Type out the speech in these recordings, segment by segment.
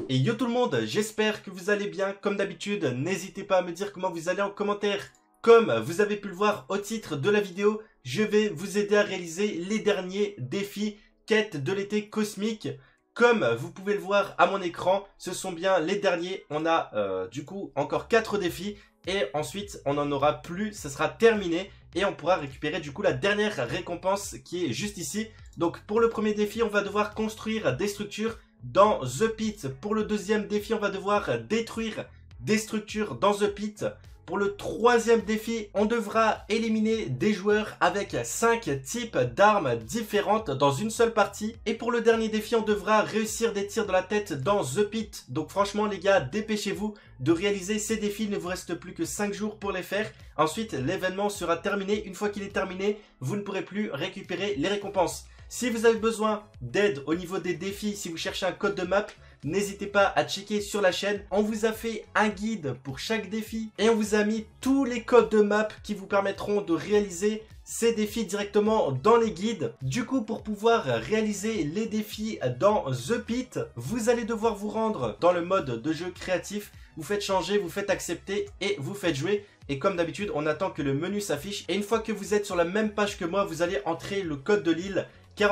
Et yo tout le monde, j'espère que vous allez bien. Comme d'habitude, n'hésitez pas à me dire comment vous allez en commentaire. Comme vous avez pu le voir au titre de la vidéo, je vais vous aider à réaliser les derniers défis quête de l'été cosmique. Comme vous pouvez le voir à mon écran, ce sont bien les derniers. On a du coup encore 4 défis et ensuite on n'en aura plus, ça sera terminé. Et on pourra récupérer du coup la dernière récompense qui est juste ici. Donc pour le premier défi, on va devoir construire des structures dans The Pit. Pour le deuxième défi, on va devoir détruire des structures dans The Pit. Pour le troisième défi, on devra éliminer des joueurs avec 5 types d'armes différentes dans une seule partie. Et pour le dernier défi, on devra réussir des tirs de la tête dans The Pit. Donc franchement les gars, dépêchez-vous de réaliser ces défis. Il ne vous reste plus que 5 jours pour les faire. Ensuite, l'événement sera terminé. Une fois qu'il est terminé, vous ne pourrez plus récupérer les récompenses. Si vous avez besoin d'aide au niveau des défis, si vous cherchez un code de map, n'hésitez pas à checker sur la chaîne. On vous a fait un guide pour chaque défi et on vous a mis tous les codes de map qui vous permettront de réaliser ces défis directement dans les guides. Du coup, pour pouvoir réaliser les défis dans The Pit, vous allez devoir vous rendre dans le mode de jeu créatif. Vous faites changer, vous faites accepter et vous faites jouer. Et comme d'habitude, on attend que le menu s'affiche. Et une fois que vous êtes sur la même page que moi, vous allez entrer le code de l'île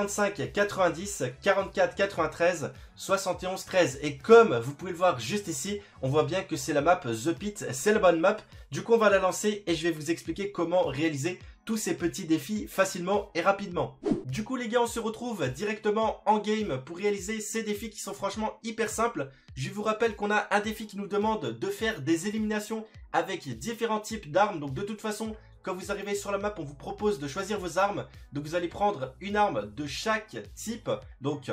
45 90 44 93 71 13. Et comme vous pouvez le voir juste ici, on voit bien que c'est la map The Pit, c'est la bonne map. Du coup, on va la lancer et je vais vous expliquer comment réaliser tous ces petits défis facilement et rapidement. Du coup les gars, on se retrouve directement en game pour réaliser ces défis qui sont franchement hyper simples. Je vous rappelle qu'on a un défi qui nous demande de faire des éliminations avec différents types d'armes. Donc de toute façon, quand vous arrivez sur la map, on vous propose de choisir vos armes. Donc vous allez prendre une arme de chaque type. Donc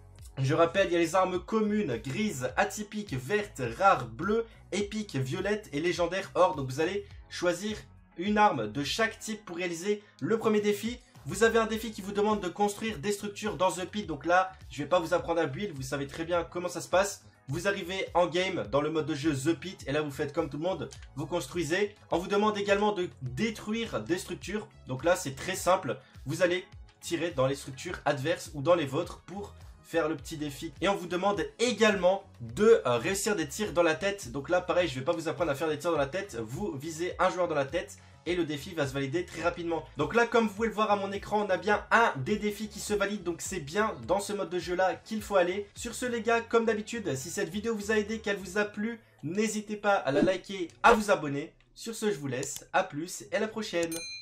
je rappelle, il y a les armes communes, grises, atypiques, vertes, rares, bleues, épiques, violettes et légendaires or. Donc vous allez choisir une arme de chaque type pour réaliser le premier défi. Vous avez un défi qui vous demande de construire des structures dans The Pit. Donc là, je ne vais pas vous apprendre à build, vous savez très bien comment ça se passe. Vous arrivez en game dans le mode de jeu The Pit et là vous faites comme tout le monde, vous construisez. On vous demande également de détruire des structures. Donc là c'est très simple, vous allez tirer dans les structures adverses ou dans les vôtres pour faire le petit défi. Et on vous demande également de réussir des tirs dans la tête. Donc là pareil, je ne vais pas vous apprendre à faire des tirs dans la tête, vous visez un joueur dans la tête et le défi va se valider très rapidement. Donc là, comme vous pouvez le voir à mon écran, on a bien un des défis qui se valide. Donc c'est bien dans ce mode de jeu là qu'il faut aller. Sur ce les gars, comme d'habitude, si cette vidéo vous a aidé, qu'elle vous a plu, n'hésitez pas à la liker, à vous abonner. Sur ce, je vous laisse, à plus et à la prochaine.